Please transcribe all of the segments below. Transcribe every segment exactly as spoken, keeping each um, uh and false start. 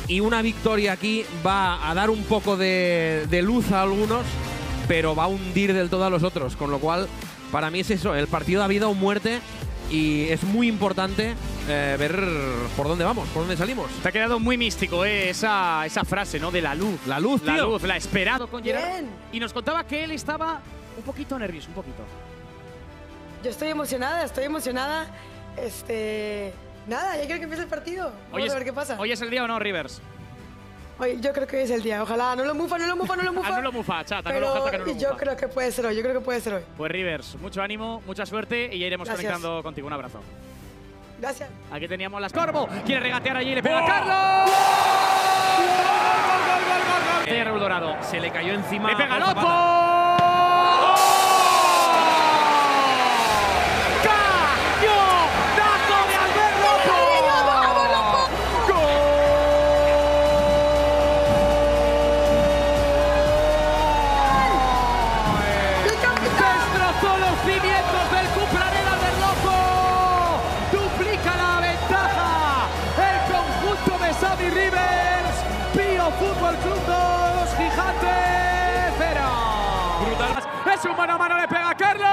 y una victoria aquí va a dar un poco de, de luz a algunos, pero va a hundir del todo a los otros. Con lo cual, para mí es eso, el partido da vida o muerte y es muy importante eh, ver por dónde vamos, por dónde salimos. Te ha quedado muy místico eh, esa, esa frase, ¿no? De la luz. La luz, La tío. luz, la esperado con Gerard. Bien. Y nos contaba que él estaba un poquito nervioso, un poquito. Yo estoy emocionada, estoy emocionada. Este. Nada, ya quiero que empiece el partido. Vamos es, a ver qué pasa. ¿Hoy es el día o no, Rivers? Hoy, yo creo que hoy es el día. Ojalá no lo mufa, no lo mufa, no lo mufa. Ah, no lo mufa, chata, Pero no lo jata, que no lo yo mufa. creo que puede ser hoy, yo creo que puede ser hoy. Pues Rivers, mucho ánimo, mucha suerte y ya iremos Gracias. conectando contigo. Un abrazo. Gracias. Aquí teníamos las Corvo. Quiere regatear allí, le pega a Carlos. ¡Gol, gol, gol, gol! De Raúl Dorado. Se le cayó encima. ¡Le pega a Lopo! Zapata. ¡Cañonazo de Albert Lopo! Destrozó los cimientos del Cupranera Albert Lopo. Duplica la ventaja. El conjunto de Xavi Rivers. Pío Fútbol Club dos, Gigante cero. Brutal. Es un mano a mano, le pega a Carlos.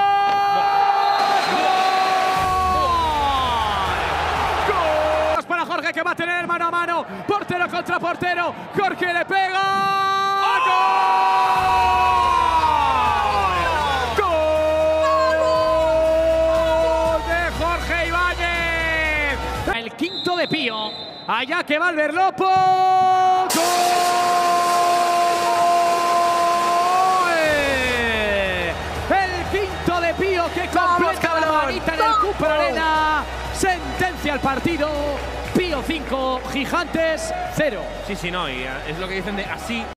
¡Gol! ¡Gol! Para Jorge, que va a tener el mano a mano. Portero contra portero. Jorge le pega. El quinto de Pío. Allá que va Albert Lopo. ¡Gol! El quinto de Pío que completa la manita en el Cupranera. Sentencia al partido. Pío cinco, Gigantes cero. Sí, sí, no, y es lo que dicen de así.